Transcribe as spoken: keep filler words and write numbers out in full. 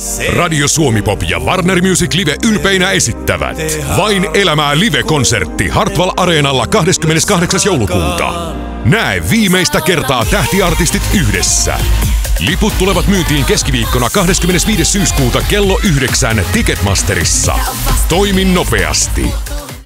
Radio Suomi Pop ja Warner Music Live ylpeinä esittävät Vain elämää live-konsertti Hartwall Areenalla kahdeskymmeneskahdeksas joulukuuta. Näe viimeistä kertaa tähtiartistit yhdessä. Liput tulevat myyntiin keskiviikkona kahdeskymmenesviides syyskuuta kello yhdeksän Ticketmasterissa. Toimi nopeasti.